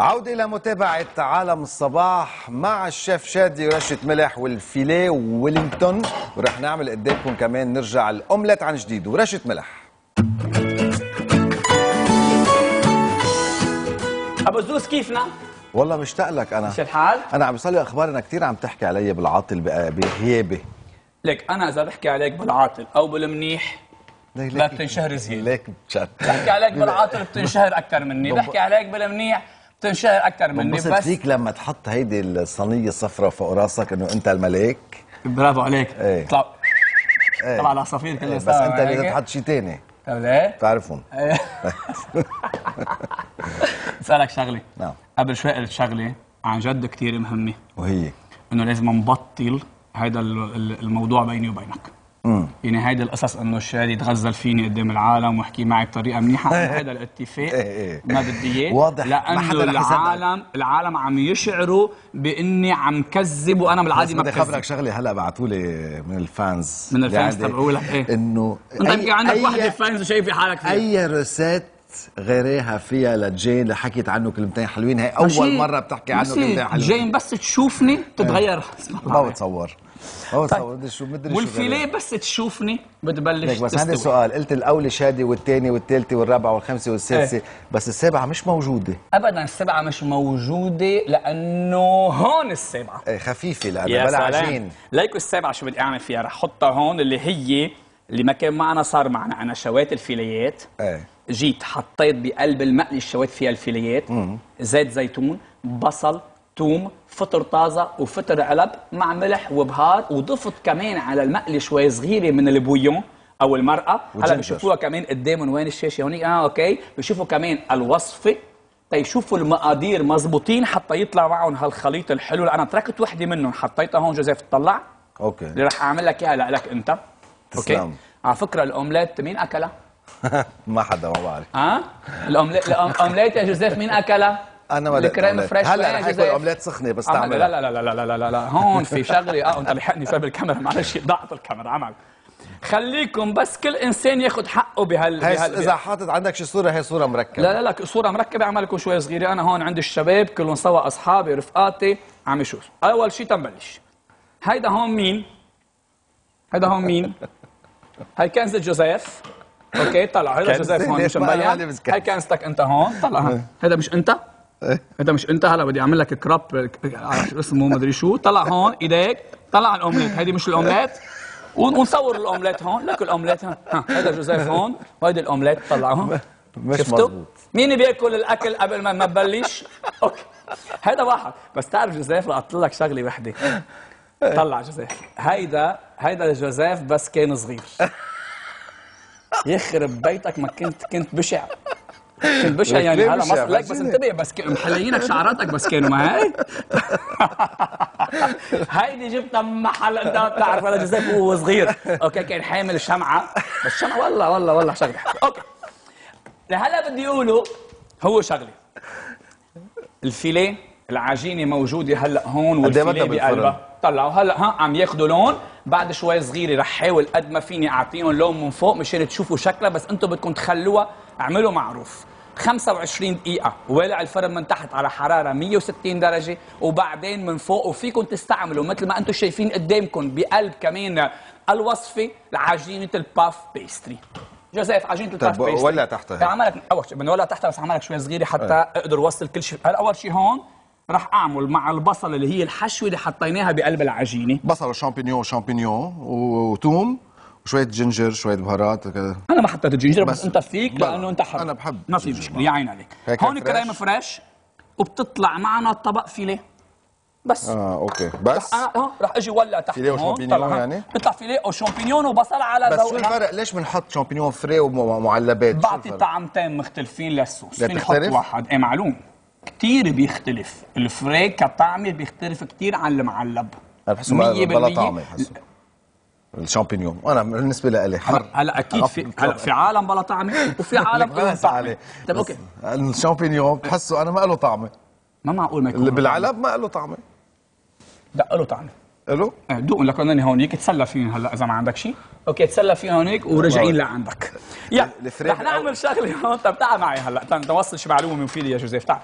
عودة إلى متابعة عالم الصباح مع الشيف شادي ورشة ملح والفيليه ويلينغتون، ورح نعمل قدامكم كمان نرجع الأومليت عن جديد ورشة ملح. أبو زوز كيفنا؟ والله مشتاق لك أنا. شو الحال؟ أنا عم بيوصلي أخبار إنك كثير عم تحكي علي بالعاطل بغيابي. ليك أنا إذا بحكي عليك بالعاطل أو بالمنيح لا بتنشهر زيادة. ليك بتشهر. بحكي عليك بالعاطل بتنشهر أكثر مني، بحكي عليك بالمنيح بتنشهر أكثر مني. بس فيك لما تحط هيدي الصينية الصفراء فوق راسك إنه أنت الملك. برافو عليك. ايه. طلع طلع العصافير كلها بس أنت اللي تحط شيء ثاني. طيب ليه؟ بتعرفهم. اسالك شغله. نعم. قبل شوي قلت شغله عن جد كثير مهمه، وهي انه لازم نبطل هيدا الموضوع بيني وبينك. يعني هيدا القصص انه الشادي يتغزل فيني قدام العالم ويحكي معي بطريقه منيحه، هذا الاتفاق ما بدي اياه. واضح. لانه العالم عم يشعروا باني عم كذب وانا بالعادي ما بدي بكذب. خبرك شغله هلا بعثوا لي من الفانز تبعوا لك ايه؟ انه انت يمكن عندك وحده فانز وشايف حالك فيها. اي روسيت غيرها فيها لجين اللي حكيت عنه كلمتين حلوين، هي اول مره بتحكي عنه كلمتين حلوين. جين بس تشوفني بتتغير. ما بتصور بدي شو مدري. والفيليه بس تشوفني بتبلش بس عندي سؤال، قلت الاولى شادي والثاني والثالثه والرابعه والخامسه والسادسه، بس السابعه مش موجوده ابدا. السبعه مش موجوده لانه هون السابعه خفيفه لانه بلا عجين. ليكو السابعه شو بدي اعمل فيها؟ رح احطها هون اللي ما كان معنا صار معنا. انا شويت الفيليات، جيت حطيت بقلب المقلي الشويت فيها الفيليات، زيت زيتون، بصل، ثوم، فطر طازه وفطر علب مع ملح وبهار، وضفت كمان على المقلي شوي صغيره من البويون او المرقه. هلا بشوفوها كمان قدامهم وين الشاشه هونيك. اوكي، بشوفوا كمان الوصفه تيشوفوا المقادير مزبوطين حتى يطلع معهم هالخليط الحلو اللي انا تركت وحده منهم حطيتها هون. جوزيف تطلع. اوكي، اللي رح اعمل لك اياها لك انت. تسلم. اوكي، على فكره الاومليت مين اكلها؟ ما حدا، ما بعرف. الاومليت يا جوزيف مين اكلها؟ انا ما الكريم فريش. هلا رح يكون اومليت سخنه بس تعملها. لا لا لا لا لا لا لا هون في شغله. انت لحقني ساب الكاميرا، معلش ضاعت الكاميرا. عمل خليكم بس كل انسان ياخذ حقه اذا حاطط عندك شي صوره، هي صوره مركبه. لا لا لا صوره مركبه. اعمل لكم شوي صغيره. انا هون عندي الشباب كلهم سوا، اصحابي رفقاتي. عم يشوف اول شيء تنبلش. هيدا هون مين؟ هاي كنزة جوزيف. اوكي طلع. هيدا جوزيف هون مش مبين. هاي كنزتك انت هون. طلع. هيدا مش انت. هلا بدي اعمل لك كراب اسمه مدري شو. طلع هون ايديك. طلع الاومليت. هيدي مش الاومليت. ونصور الاومليت هون. لك الاومليت هيدا جوزيف هون وهيدي الاومليت. طلع هون. مش مزبوط. مين بياكل الاكل قبل ما تبلش؟ اوكي هيدا واحد. بس تعرف جوزيف رح اطلع لك شغله وحده. طلع جوزيف. هيدا جوزيف بس كان صغير. يخرب بيتك ما كنت بشع. كنت بشع يعني. هلا مصر لك بس انتبه، بس محليينك شعراتك بس كانوا ما هيك. هيدي جبتها محل. انت بتعرف هذا جوزيف وهو صغير. اوكي كان حامل شمعه، بس شمعه والله شغله. اوكي هلا بدي اقوله هو شغله. الفيليه العجينه موجوده هلا هون والفيليه بقلبها. طلعوا هلا عم ياخذوا لون. بعد شوي صغيره رح حاول قد ما فيني اعطيهم لون من فوق مشان تشوفوا شكلها، بس انتم بدكم تخلوها. اعملوا معروف 25 دقيقة ولع الفرن من تحت على حرارة 160 درجة، وبعدين من فوق. وفيكم تستعملوا مثل ما انتم شايفين قدامكم بقلب كمان الوصفة عجينة الباف بيستري. جوزيف عجينة الباف بيستري ولع تحتها. عملك اول شيء بنولع تحتها، بس عملك شوي صغيرة حتى اقدر اوصل كل شيء. هلا اول شيء هون رح اعمل مع البصل اللي هي الحشوة اللي حطيناها بقلب العجينة. بصل وشامبينيون وثوم وشوية جنجر، شوية بهارات كذا. أنا ما حطيت الجنجر بس أنت فيك لأنه أنت حر. أنا بحب. ما في مشكلة، يا عين عليك. هون كريمة فريش وبتطلع معنا طبق فيليه بس. أوكي بس. رح أجي ولع تحت فيليه وشامبينيون يعني؟ بيطلع فيليه أو شامبينيون وبصل على ذوقنا. بس شو الفرق؟ ليش بنحط شامبينيون فري ومعلبات؟ بعطي طعمتين مختلفين للصوص. فيني أحط واحد. معلوم كثير بيختلف. الفري كطعمة بيختلف كثير عن المعلب. أنا بحسه بلا طعمة. الشامبينيون انا بالنسبه لي حر. هلا اكيد في عالم بلا طعمه وفي عالم بلا طعمه. طيب اوكي الشامبينيون بحسه انا ما له طعمه. ما معقول ما يكون بالعلب ما له طعمه. لا له طعمه. له؟ دوق لك انا هونيك تسلى فيهم هلا اذا ما عندك شيء. اوكي تسلى فيه هونيك ورجعين لعندك. يلا رح نعمل شغله هون. طب تعال معي هلا توصل شي معلومه مفيده يا جوزيف. تعال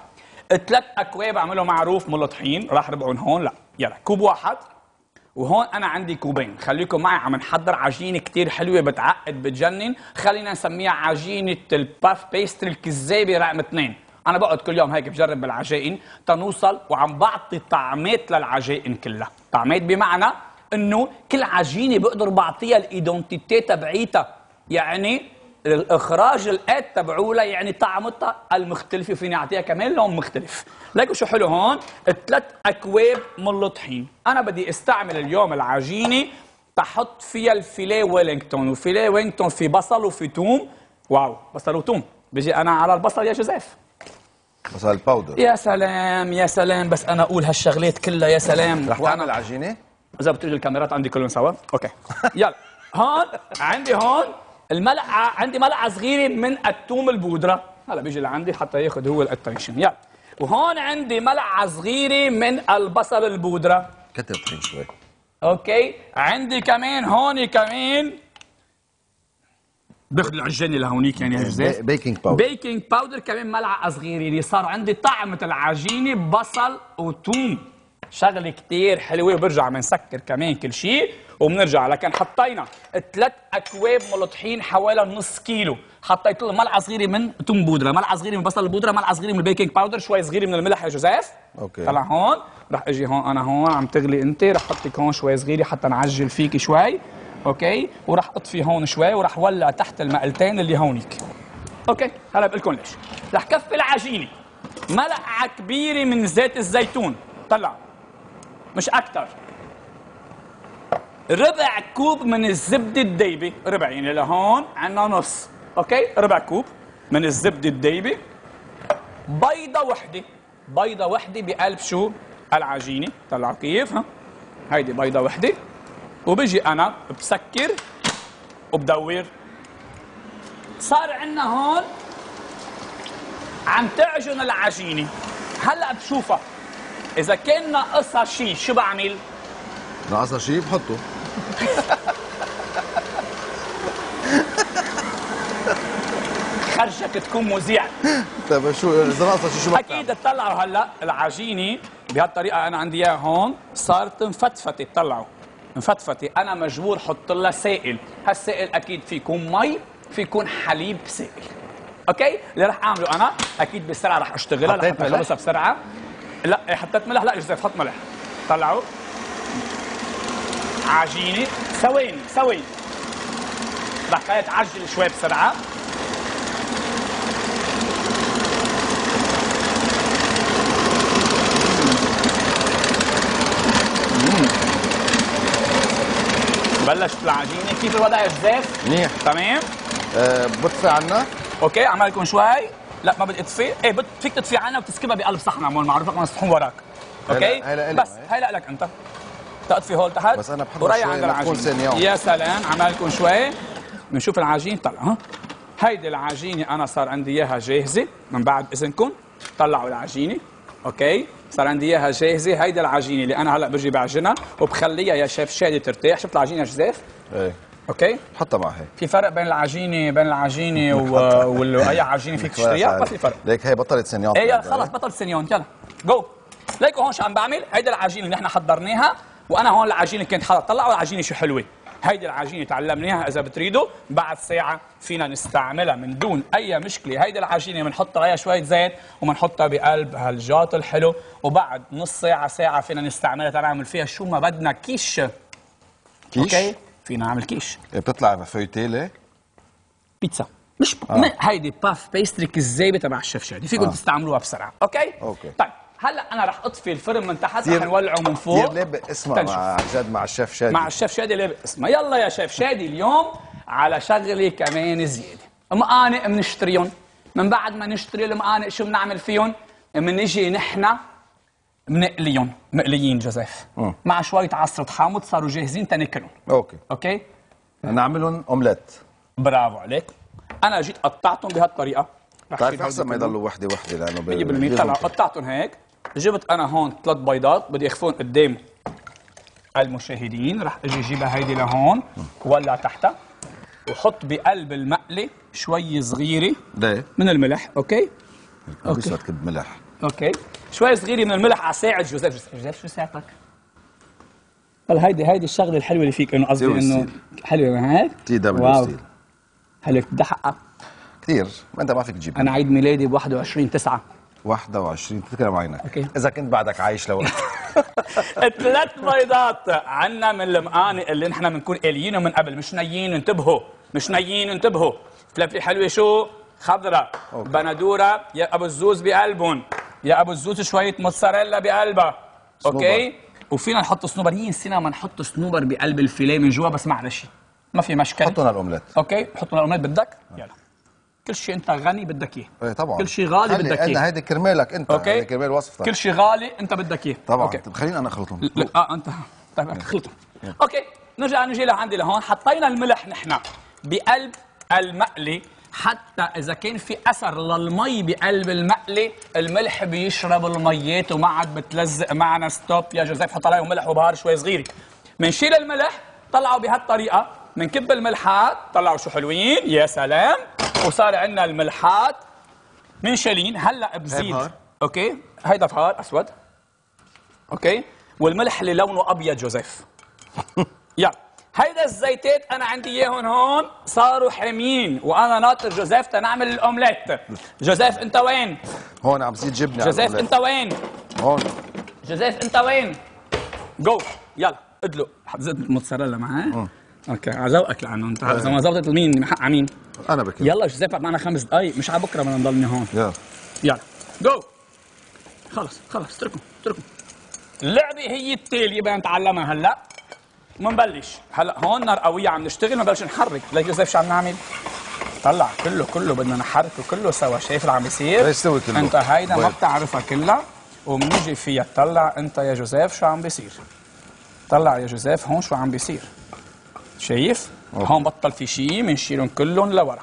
3 اكواب اعملوا معروف من الطحين، راح ربعهم هون. لا يلا كوب واحد، وهون انا عندي كوبين. خليكم معي عم نحضر عجينه كتير حلوه بتعقد بتجنن. خلينا نسميها عجينه الباف بيستري الكذابه رقم 2. انا بقعد كل يوم هيك بجرب بالعجائن تنوصل وعم بعطي طعمات للعجائن كلها. طعمات بمعنى انه كل عجينه بقدر بعطيها الايدنتيتي تبعيتها، يعني الاخراج الات تبعولها، يعني طعمتها المختلفه، فيني اعطيها كمان لون مختلف. ليكوا شو حلو هون، 3 اكواب من الطحين. انا بدي استعمل اليوم العجينه تحط فيها الفيليه ويلينغتون، وفيليه ويلينغتون في بصل وفي توم. واو، بصل وتوم. بيجي انا على البصل يا جوزيف، بصل الباودر. يا سلام يا سلام، بس انا اقول هالشغلات كلها يا سلام. رح تعمل عجينه؟ اذا بتريد الكاميرات عندي كلهم سوا. اوكي يلا. هون عندي هون الملعقه، عندي ملعقه صغيره من الثوم البودره. هلا بيجي لعندي حتى ياخذ هو الاتنشن. يلا. وهون عندي ملعقه صغيره من البصل البودره. كتر طحين شوي. اوكي، عندي كمان هون كمان باخذ العجانه لهونيك يعني يا جوزيف. بيكنج باودر. بيكنج باودر كمان ملعقه صغيره. يعني صار عندي طعمه العجينه بصل وثوم. شغله كتير حلوه. وبرجع بنسكر كمان كل شيء وبنرجع. لكن حطينا 3 اكواب من الطحين حوالي نص كيلو. حطيت له ملعقه صغيره من ثوم بودره، ملعقه صغيره من بصل البودره، ملعقه صغيره من البيكنج باودر، شوي صغيره من الملح يا جوزيف. اوكي. طلع هون. رح اجي هون انا هون عم تغلي انت، رح احطك هون شوي صغيره حتى نعجل فيك شوي. اوكي، ورح اطفي هون شوي ورح ولع تحت المقلتين اللي هونيك. اوكي، هلا بقول لكم ليش. رح كفي العجينه ملعقه كبيره من زيت الزيتون. طلع مش اكثر. ربع كوب من الزبده الدايبه، ربع يعني لهون عندنا نص. اوكي، ربع كوب من الزبده الدايبه. بيضه وحده، بيضه وحده بقلب شو؟ العجينه. طلعوا كيف؟ ها هيدي بيضه وحده. وبيجي انا بسكر وبدور. صار عندنا هون عم تعجن العجينه. هلا بشوفها اذا كان ناقصها شيء شو بعمل؟ ناقصها شيء بحطه. خرجك تكون مذيع. طيب شو اذا ناقصها شيء شو بتعمل؟ اكيد تطلعوا هلا العجينه بهالطريقه انا عندي اياها هون صارت مفتفته. طلعوا مفتفته. انا مجبور احط لها سائل. هالسائل اكيد في يكون مي، في يكون حليب سائل. اوكي، اللي رح اعمله انا اكيد بسرعه رح اشتغلها لحتى اخلصها بسرعه. لا حطيت ملح. لا جوزيف حط ملح. طلعوا عجينه. ثواني رح خليها تعجل شوي بسرعه. بلشت العجينه. كيف الوضع يا جوزيف؟ منيح. تمام. بطفي عنا. اوكي، اعمل لكم شوي. لا ما بدي اطفي. ايه فيك تطفي عنا وتسكبها بقلب صحن عمول معروف لكم الصحون وراك. اوكي، بس هي لك انت تطفي هون تحت. بس انا بحبها شوي ما تكون سنيون. يا سلام. عمل لكم شوي. بنشوف العجين. طلع ها هيدي العجينه انا صار عندي اياها جاهزه من بعد اذنكم. طلعوا العجينه. اوكي، صار عندي اياها جاهزه. هيدي العجينه اللي انا هلا برجي بعجنها وبخليها يا شيف شادي ترتاح. شفت العجينه يا جوزيف؟ ايه. اوكي، حطها مع هيك. في فرق بين العجينه واي عجينه فيك تشتريها؟ ما في فرق. ليك هي بطلت سنيون. ايه خلص بطلت سنيون. يلا جو. ليكوا هون شو عم بعمل. هيدي العجينه اللي نحن حضرناها، وانا هون العجينه كنت حاطط. طلعوا العجينه شو حلوه. هيدي العجينه تعلمناها. اذا بتريدوا بعد ساعه فينا نستعملها من دون اي مشكله. هيدي العجينه بنحط عليها شويه زيت وبنحطها بقلب هالجاط الحلو، وبعد نص ساعه فينا نستعملها تنعمل فيها شو ما بدنا. كيش. اوكي، فينا نعمل كيش. بتطلع فيوتيلي بيتزا. مش هيدي باف بيستري كذابه تبع الشيف شادي. فيكم تستعملوها بسرعه. اوكي. طيب هلا انا رح اطفي الفرن من تحت، رح نولعه من فوق. دير لابق اسمها مع جد مع الشيف شادي. مع الشيف شادي لابق اسمها. يلا يا شيف شادي اليوم على شغله كمان زياده. مقانق بنشتريهم. من بعد ما نشتري المقانق شو بنعمل فيهم؟ بنجي نحن بنقليهم. مقليين جوزيف مع شويه عصره حامض صاروا جاهزين تناكلهم. اوكي نعملهم اومليت. برافو عليك. انا جيت قطعتهم بهالطريقه. بتعرف احسن ما يضلوا وحده لانه 100% طلع قطعتهم هيك. جبت انا هون 3 بيضات بدي اخفون قدام المشاهدين. رح اجي اجيبها هيدي لهون ولع تحتها وحط بقلب المقله شوي صغيره ليه؟ من الملح. اوكي. بيسوى كب ملح. اوكي شوي صغيره من الملح على ساعد جوزيف. جوزيف شو ساعتك؟ هلا هيدي الشغله الحلوه اللي فيك، انه قصدي انه حلوه هيك تي دبليو ستيل حلو بدها حقها كثير. ما انت ما فيك تجيب. انا عيد ميلادي ب 21/9. 21 تذكر معينك. اوكي اذا كنت بعدك عايش لوقت. 3 بيضات عنا من المقاني اللي نحن بنكون قاليينه من قبل، مش نيين انتبهوا، مش نيين انتبهوا. فلفله حلوه شو؟ خضراء، بندوره يا ابو الزوز بقلبهم، يا ابو الزوز شويه موتزاريلا بقلبها. اوكي وفينا نحط صنوبر، هي نسينا ما نحط صنوبر بقلب الفيليه من جوا، بس معلش ما في مشكله. حطوا الاومليت. اوكي حطوا الاومليت بدك؟ يلا كل شيء انت غني بدك اياه. ايه طبعا. كل شيء غالي بدك اياه. هيدي كرمالك انت. اوكي هيدي كرمال وصفتك. كل شيء غالي انت بدك اياه. طبعا. أوكي. طب خليني انا اخلطهم. انت طيب اخلطهم. اوكي نجي لعندي لهون. حطينا الملح نحن بقلب المقلي، حتى اذا كان في اثر للمي بقلب المقلي الملح بيشرب الميات وما عاد بتلزق معنا. ستوب يا جوزيف، حط عليهم ملح وبهار شوي صغيره. بنشيل الملح طلعوا بهالطريقه، بنكب الملحات طلعوا شو حلوين، يا سلام. وصار عندنا الملحات منشالين. هلا بزيد اوكي هيدا بهار اسود اوكي، والملح اللي لونه ابيض جوزيف. يلا هيدا الزيتات انا عندي اياهم هون صاروا حاميين، وانا ناطر جوزيف تنعمل الاومليت. جوزيف انت وين؟ هون عم زيد جبنه. جوزيف انت وين؟ هون. جوزيف انت وين؟ جو يلا ادلق. حط زيت موتزاريلا معاه. اوكي على ذوقك لانه انت اذا ما زبطت المين حق على مين؟ انا بكل. يلا جوزيف بعد معنا 5 دقائق، مش على بكره بدنا نضلني هون. يلا جو. خلص اتركوا. اللعبه هي التاليه بدنا نتعلمها هلا. منبلش هلا هون نار قويه عم نشتغل، ما بلش نحرك. ليك جوزيف شو عم نعمل؟ طلع كله بدنا نحركه كله سوا. شايف اللي عم بيصير؟ ايش سوي كله؟ انت هيدا ما بتعرفها كلها وبنيجي فيها. طلع انت يا جوزيف شو عم بيصير. طلع يا جوزيف هون شو عم بيصير. شايف؟ هون بطل في شيء، بنشيلهم كلهم لورا.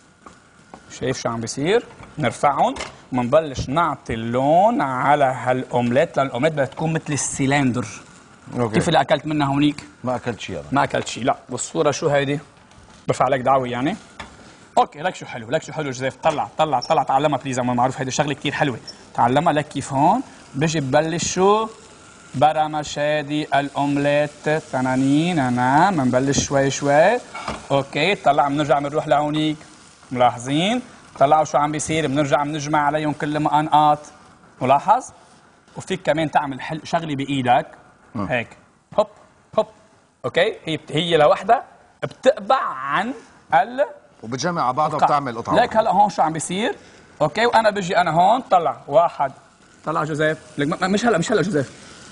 شايف شو عم بيصير؟ نرفعهم ومنبلش نعطي اللون على هالاومليت، لان الاومليت بدها تكون مثل السيلندر. كيف اللي اكلت منها هونيك؟ ما اكلت شيء انا. ما اكلت شيء. لا والصوره شو هيدي؟ برفع لك دعوه يعني. اوكي لك شو حلو جوزيف. طلع تعلمها بليز. عمر معروف هيدي شغله كثير حلوه، تعلمها. لك كيف هون بيجي ببلش شو برمشادي الاومليت تنانين. انا بنبلش شوي. اوكي طلع بنرجع بنروح لهونيك. ملاحظين؟ طلعوا شو عم بيصير، بنرجع بنجمع عليهم كل مقنقات. ملاحظ؟ وفيك كمان تعمل شغله بايدك هيك هوب. اوكي هي لوحدها بتقبع عن وبتجمع على بعضها وبتعمل قطعه. ليك هلا هون شو عم بيصير. اوكي وانا بيجي انا هون طلع واحد. طلع جوزيف. مش هلا جوزيف.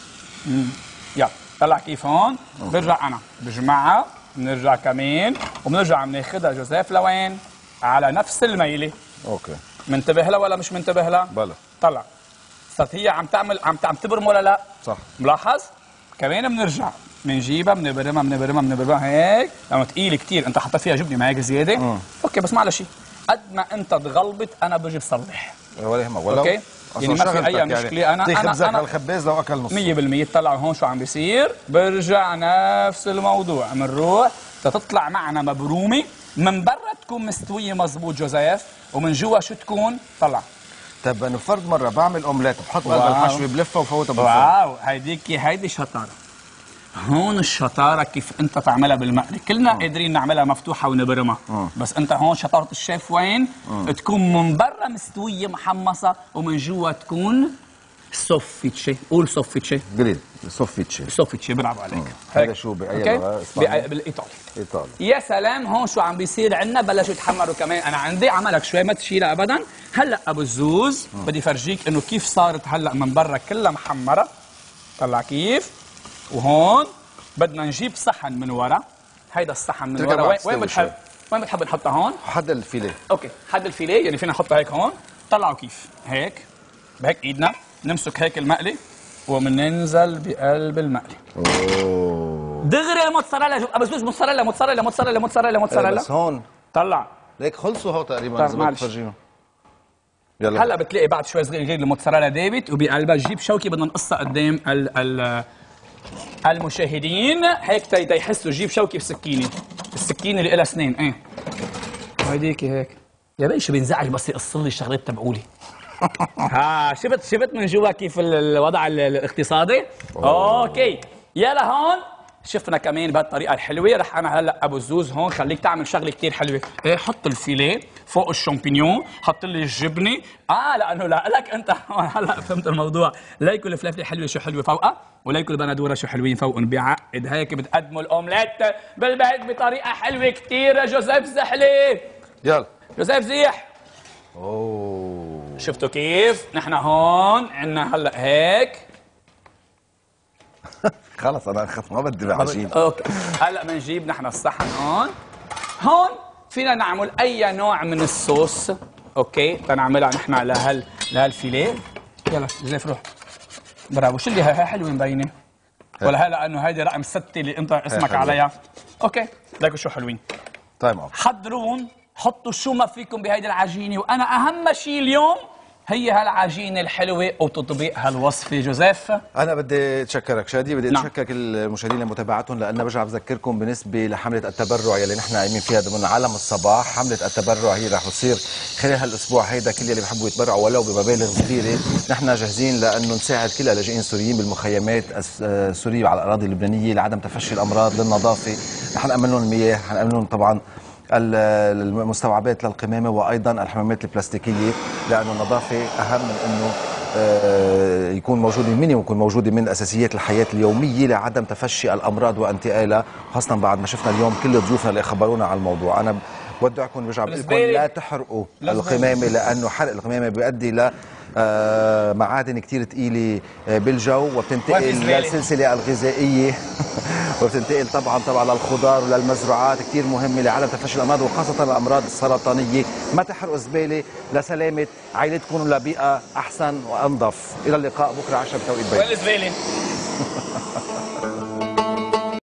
يلا طلع كيف هون. برجع انا بجمعها، بنرجع كمان وبنرجع بناخذها جوزيف لوين؟ على نفس الميله. اوكي منتبه لها ولا مش منتبه لها؟ بلا. طلع صارت هي عم تبرم ولا لا؟ صح. ملاحظ؟ كمان بنرجع بنجيبها بنبرمها هيك لانه ثقيله كثير. انت حطيت فيها جبنه ما هيك زياده. اوكي بس معلش قد ما انت تغلبت انا بجي بصلح. ولا يهمك. اوكي يعني ما في اي مشكله. انا خبزك على الخباز لو اكل نص 100%. طلعوا هون شو عم بيصير. برجع نفس الموضوع، بنروح تطلع معنا مبرومه من برا تكون مستويه مزبوط جوزيف، ومن جوا شو تكون؟ طلع. طب نفرض مره بعمل اومليت بحط قلب الحشوه بلفها وفوتها بالفرن. واو هيدي شطاره. هون الشطاره كيف انت تعملها بالمقلي. كلنا قادرين نعملها مفتوحه ونبرمها. بس انت هون شطاره الشيف وين؟ تكون من برا مستويه محمصه ومن جوا تكون سوفيتشي. قول سوفيتشي. قليل سوفيتشي. برافو عليك. هذا شو باي لغه؟ بالايطالي. يا سلام. هون شو عم بيصير عندنا؟ بلشوا يتحمروا كمان. انا عندي عملك شوي ما تشيلها ابدا. هلا ابو الزوز بدي فرجيك انه كيف صارت هلا من برا كلها محمره. طلع كيف. وهون بدنا نجيب صحن من ورا. هيدا الصحن من ورا وين بتحب نحطها؟ هون حد الفيليه. اوكي حد الفيليه يعني فينا نحطها هيك هون. طلعوا كيف هيك بهيك ايدنا نمسك هيك المقلي ومننزل بقلب المقلي. دغري الموتزاريلا. بس موتزاريلا. بس هون طلع ليك خلصوا هو تقريبا. اذا بدك تفرجيهم يلا. هلا بتلاقي بعد شوي صغير غير الموتزاريلا دابت وبقلبها جيب شوكي بدنا نقصها قدام المشاهدين هيك تيحسوا. جيب شوكي بسكينه. السكينه اللي لها اسنان. هيديك هيك يا باشا. بينزعج بس يقص لي الشغلات تبعولي. ها شفت من جوا كيف الوضع الاقتصادي؟ اوكي يلا هون شفنا كمان بهالطريقه الحلوه. رح انا هلا ابو الزوز هون خليك تعمل شغله كثير حلوه. ايه حط الفيليه فوق الشامبينيون، حط لي الجبنه. لانه لا لك انت هلا فهمت الموضوع. ليكوا الفلافل حلوه شو حلوه فوقها، وليكوا البندوره شو حلوين فوقهم. بعقد هيك بتقدموا الاومليت بالبيت بطريقه حلوه كثير. جوزيف زحلي يلا جوزيف زيح. اوه شفتوا كيف؟ نحن هون عندنا هلا هيك. خلص انا اخذت ما بدي بعجين. اوكي هلا بنجيب نحن الصحن هون فينا نعمل اي نوع من الصوص. اوكي تنعملها نحن لهالفيليه. يلا جوزيف روح برافو. شو اللي هي حلوه مبينه ولا هي لانه هيدي رقم 6 اللي انت اسمك عليها. اوكي ليكوا شو حلوين. تايم اوت. حضرون حطوا شو ما فيكم بهيدي العجينه، وانا اهم شيء اليوم هي هالعجينه الحلوه وتطبيق هالوصفه. جوزيف انا بدي اتشكرك شادي، بدي اتشكر المشاهدين لمتابعتهم، لان برجع بذكركم بالنسبه لحمله التبرع يلي نحن قايمين فيها ضمن عالم الصباح. حمله التبرع هي رح تصير خلال هالاسبوع هيدا. كل اللي بحبوا يتبرعوا ولو بمبالغ صغيره، نحن جاهزين لانه نساعد كل اللاجئين السوريين بالمخيمات السوريه على الاراضي اللبنانيه لعدم تفشي الامراض، للنظافه. رح نامن لهم المياه، رح نامن لهم طبعا المستوعبات للقمامه، وايضا الحمامات البلاستيكيه، لانه النظافه اهم من انه يكون موجود المينيموم، يكون موجود من اساسيات الحياه اليوميه لعدم تفشي الامراض وانتقالها، خاصه بعد ما شفنا اليوم كل ضيوفنا اللي خبرونا على الموضوع. انا بودعكم برجع بقول لكم لا تحرقوا القمامه، لانه حرق القمامه بيؤدي ل معادن كتير ثقيله بالجو، وبتنتقل للسلسله الغذائيه وبتنتقل طبعا للخضار وللمزروعات، كتير مهمه لعدم تفشي الامراض وخاصه الامراض السرطانيه. ما تحرقوا زباله لسلامه عائلتكم ولبيئه احسن وانظف. الى اللقاء بكره 10 بتوقيت بيت. وين الزباله؟